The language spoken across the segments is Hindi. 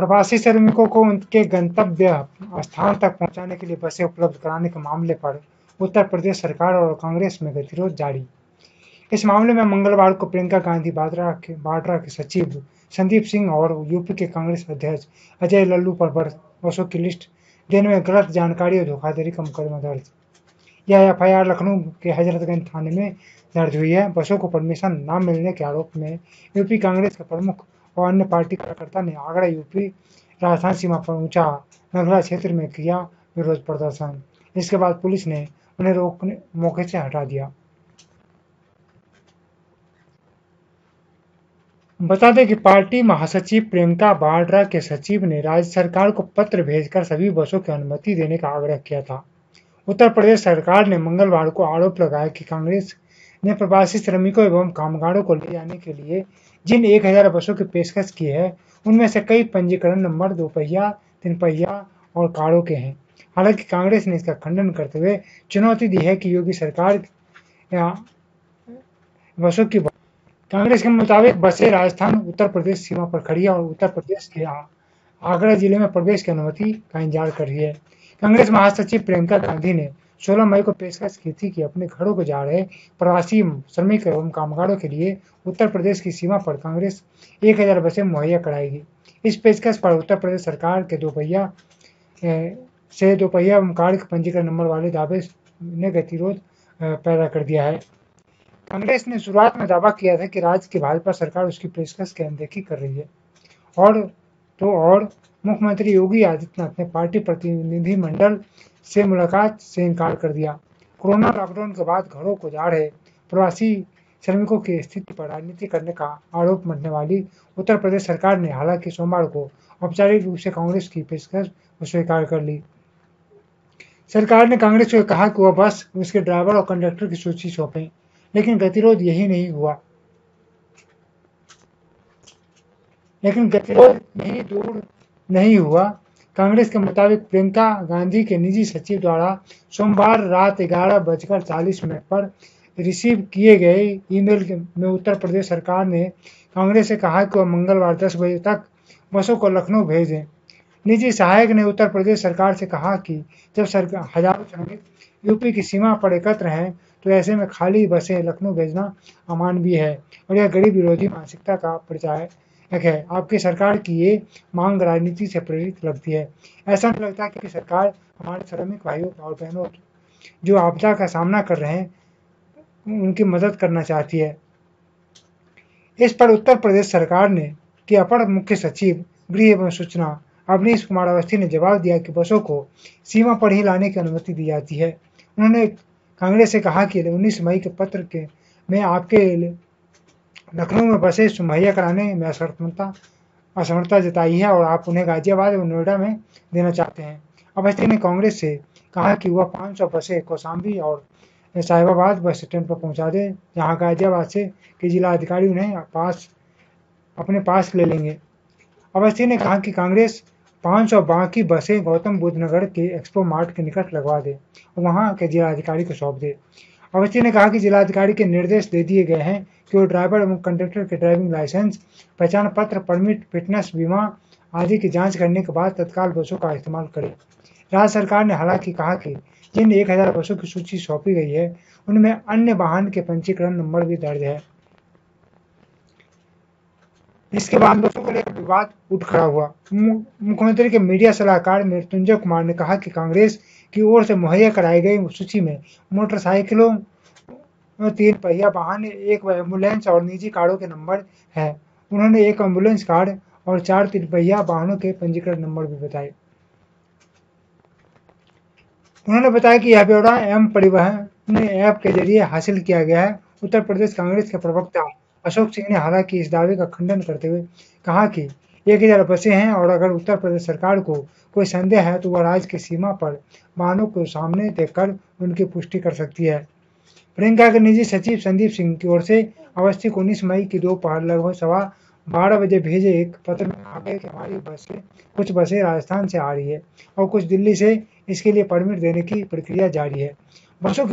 प्रवासी श्रमिकों को उनके गंतव्य स्थान तक पहुंचाने के लिए बसें उपलब्ध कराने के मामले पर उत्तर प्रदेश सरकार और कांग्रेस में गतिरोध जारी। इस मामले में मंगलवार को प्रियंका गांधी वाड्रा के सचिव संदीप सिंह और यूपी के कांग्रेस अध्यक्ष अजय लल्लू पर बसों की लिस्ट देने में गलत जानकारी और धोखाधड़ी का मुकदमा दर्ज। यह एफआईआर लखनऊ के हजरतगंज थाने में दर्ज हुई है। बसों को परमिशन न मिलने के आरोप में यूपी कांग्रेस के प्रमुख और अन्य पार्टी कार्यकर्ता ने आगरा यूपी राजस्थान सीमा पर ऊंचा नगला क्षेत्र में किया विरोध प्रदर्शन। इसके बाद पुलिस ने उन्हें रोकने मौके से हटा दिया। बता दें कि पार्टी महासचिव प्रियंका वाड्रा के सचिव ने राज्य सरकार को पत्र भेजकर सभी बसों की अनुमति देने का आग्रह किया था। उत्तर प्रदेश सरकार ने मंगलवार को आरोप लगाया कि कांग्रेस ने प्रवासी श्रमिकों एवं कामगारों को ले जाने के लिए जिन 1000 बसों की पेशकश की है, उनमें से कई पंजीकरण नंबर 2 पहिया, 3 पहिया और कारों के हैं। हालांकि कांग्रेस ने इसका खंडन करते हुए चुनौती दी है कि योगी सरकार बसों की कांग्रेस के मुताबिक बसें राजस्थान उत्तर प्रदेश सीमा पर खड़ी है और उत्तर प्रदेश के आगरा जिले में प्रवेश की अनुमति का इंतजार कर रही है। कांग्रेस महासचिव प्रियंका गांधी ने 16 मई को पेशकश की थी कि अपने घरों को जा रहे प्रवासी श्रमिक एवं कामगारों के लिए उत्तर प्रदेश की सीमा पर कांग्रेस 1000 बसें मुहैया कराएगी। इस पेशकश पर उत्तर प्रदेश सरकार के 2 पहिया कार के पंजीकरण नंबर वाले दावे ने गतिरोध पैदा कर दिया है। कांग्रेस ने शुरुआत में दावा किया था कि राज्य की भाजपा सरकार उसकी पेशकश की अनदेखी कर रही है और मुख्यमंत्री योगी आदित्यनाथ ने पार्टी प्रतिनिधिमंडल से मुलाकात से इनकार कर दिया। कोरोना लॉकडाउन के बाद घरों को जा रहे प्रवासी श्रमिकों की स्थिति पर राजनीति करने का आरोप मढ़ने वाली उत्तर प्रदेश सरकार ने हालांकि सोमवार को औपचारिक रूप से कांग्रेस की पेशकश स्वीकार कर ली। सरकार ने कांग्रेस को कहा कि वह बस उसके ड्राइवर और कंडक्टर की सूची सौंपे, लेकिन गतिरोध दूर नहीं हुआ। कांग्रेस के मुताबिक प्रियंका गांधी के निजी सचिव द्वारा सोमवार रात 11:40 पर रिसीव किए गए ईमेल में उत्तर प्रदेश सरकार ने कांग्रेस से कहा कि वह मंगलवार 10 बजे तक बसों को लखनऊ भेजें। निजी सहायक ने उत्तर प्रदेश सरकार से कहा कि जब हजारों श्रमिक यूपी की सीमा पर एकत्र हैं, तो ऐसे में खाली बसें लखनऊ भेजना अमानवीय है और यह गरीब विरोधी मानसिकता का परिचायक है। आपकी सरकार की ये मांग राजनीति से प्रेरित लगती है। ऐसा नहीं लगता कि सरकार हमारे श्रमिक भाइयों और बहनों जो आपदा का सामना कर रहे हैं उनकी मदद करना चाहती है। इस पर उत्तर प्रदेश सरकार ने के अपर मुख्य सचिव गृह एवं सूचना अवनीश कुमार अवस्थी ने जवाब दिया कि बसों को सीमा पर ही लाने की अनुमति दी जाती है। उन्होंने कांग्रेस से कहा कि 19 मई के पत्र में आपके लखनऊ में बसें मुहैया कराने में असमर्थता जताई है और आप उन्हें गाजियाबाद और नोएडा में देना चाहते हैं। अवस्थी ने कांग्रेस से कहा कि वह 500 बसें कौशाम्बी और साहिबाबाद बस स्टैंड पर पहुंचा दे, जहां गाजियाबाद से के जिला अधिकारी उन्हें अपने पास ले लेंगे। अवस्थी ने कहा कि कांग्रेस 500 बाकी बसें गौतम बुद्ध नगर के एक्सपो मार्ट के निकट लगवा दे और वहां के जिलाधिकारी को सौंप दे। अवस्थी ने कहा कि जिलाधिकारी के निर्देश दे दिए गए हैं कि वो ड्राइवर एवं कंडक्टर के ड्राइविंग लाइसेंस, पहचान पत्र, परमिट, फिटनेस, बीमा आदि की जांच करने के बाद तत्काल बसों का इस्तेमाल करें। राज्य सरकार ने हालांकि कहा कि जिन 1000 बसों की सूची सौंपी गई है, उनमें अन्य वाहन के पंजीकरण नंबर भी दर्ज है। इसके बाद बसों को लेकर विवाद उठ खड़ा हुआ। मुख्यमंत्री के मीडिया सलाहकार मृत्युंजय कुमार ने कहा कि कांग्रेस की ओर से मुहैया कराई गई सूची में मोटरसाइकिलों, 3 पहिया वाहन, 1 एम्बुलेंस और निजी कारों के नंबर है। उन्होंने 1 एम्बुलेंस कार और 4 3 पहिया वाहनों के पंजीकरण नंबर भी बताए। उन्होंने बताया कि यह ब्यौरा एम परिवहन ऐप के जरिए हासिल किया गया है। उत्तर प्रदेश कांग्रेस के प्रवक्ता अशोक सिंह ने हालांकि इस दावे का खंडन करते हुए कहा कि 1000 बसें हैं और अगर उत्तर प्रदेश सरकार को कोई संदेह है तो वह राज्य की सीमा पर वाहनों को सामने देखकर उनकी पुष्टि कर सकती है। प्रियंका के निजी सचिव संदीप सिंह की ओर से अवस्थी को 19 मई की दोपहर लगभग 12:15 बजे भेजे एक पत्र में कहा गया कि हमारी कुछ बसें राजस्थान से आ रही है और कुछ दिल्ली से, इसके लिए परमिट देने की प्रक्रिया जारी है। बसों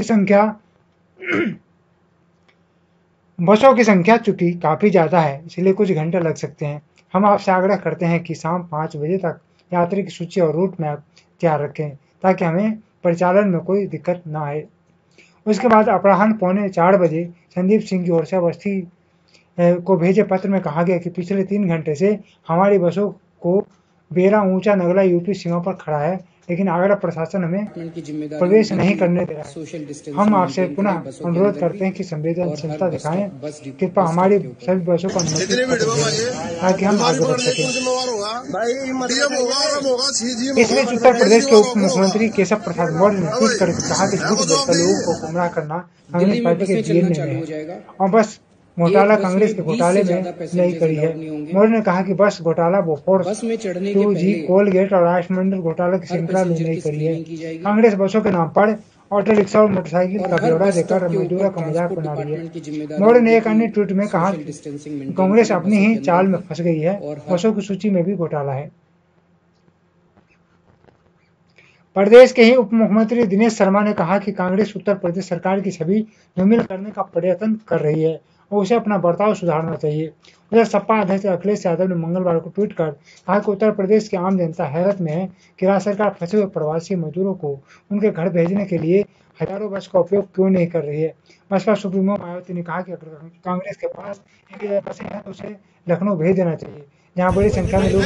की संख्या चूंकि काफी ज्यादा है, इसलिए कुछ घंटे लग सकते हैं। हम आपसे आग्रह करते हैं कि शाम 5 बजे तक यात्री की सूची और रूट मैप तैयार रखें ताकि हमें परिचालन में कोई दिक्कत न आए। उसके बाद अपराह्न 3:45 बजे संदीप सिंह की ओर से अवस्थी को भेजे पत्र में कहा गया कि पिछले 3 घंटे से हमारी बसों को बेरा ऊंचा नगला यूपी सीमा पर खड़ा है, लेकिन आगरा प्रशासन हमें प्रवेश नहीं करने दे रहा है। हम आपसे पुनः अनुरोध करते हैं कि संवेदनशीलता दिखाएं, कृपया हमारी सभी बसों को अनुमति ताकि हम आगे बढ़ सकें। इस बीच उत्तर प्रदेश के उप मुख्यमंत्री केशव प्रसाद मौर्य ने ट्वीट करके कहा कि झूठ बोलकर लोगों को गुमराह करना कांग्रेस पार्टी के डीएनए में है और बस घोटाला कांग्रेस के घोटाले में नहीं करी है। मौर्य ने कहा कि बस घोटाला बोफोर्स 2G कोलगेट और राष्ट्रमंडल घोटाला की श्रृंखला में नहीं करी है। कांग्रेस बसों के नाम पर ऑटो रिक्शा और मोटरसाइकिल का ब्यौरा देकर मजदूरों का मजाक बना रही है। मौर्य ने एक अन्य ट्वीट में कहा कि कांग्रेस अपनी ही चाल में फंस गई है, बसों की सूची में भी घोटाला है। प्रदेश के ही उप मुख्यमंत्री दिनेश शर्मा ने कहा कि कांग्रेस उत्तर प्रदेश सरकार की छवि धूमिल करने का प्रयत्न कर रही है और उसे अपना बर्ताव सुधारना चाहिए। उधर सपा अध्यक्ष अखिलेश यादव ने मंगलवार को ट्वीट कर कहा कि उत्तर प्रदेश की आम जनता हैरत में है कि राज्य सरकार फंसे हुए प्रवासी मजदूरों को उनके घर भेजने के लिए हजारों बस का उपयोग क्यों नहीं कर रही है। बसपा सुप्रीमो मायावती ने कहा कि अगर कांग्रेस के पास 1000 बसें हैं तो उसे लखनऊ भेज देना चाहिए, जहाँ बड़ी संख्या में लोग।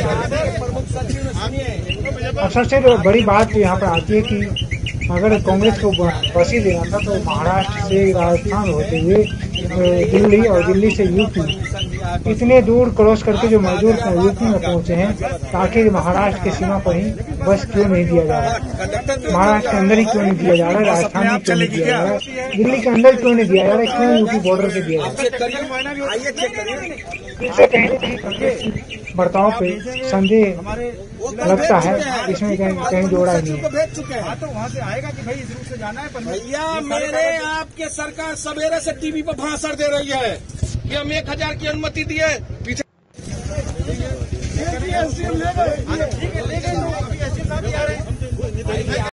और सबसे बड़ी बात तो यहाँ पर आती है कि अगर कांग्रेस को बसें देना था तो महाराष्ट्र से राजस्थान होते हुए दिल्ली और दिल्ली से यूपी इतने दूर क्रॉस करके जो मजदूर यूपी में पहुंचे हैं, ताकि महाराष्ट्र की सीमा पर ही बस क्यों नहीं दिया जा रहा, महाराष्ट्र के अंदर ही क्यों नहीं दिया जा रहा, राजस्थान में क्यों नहीं दिया जा रहा, दिल्ली के अंदर क्यों नहीं दिया जा रहा, क्यों यूपी बॉर्डर पे दिया जा रहा। इससे कहीं बर्ताव पे संदेह लगता है, इसमें कहीं जोड़ा नहीं है। भेज चुके हैं तो वहाँ से आएगा कि भाई इस रूट से जाना है। भैया मेरे आपके सरकार सवेरे से टीवी पर भाषण दे रही है कि हम 1000 की अनुमति दिए, पीछे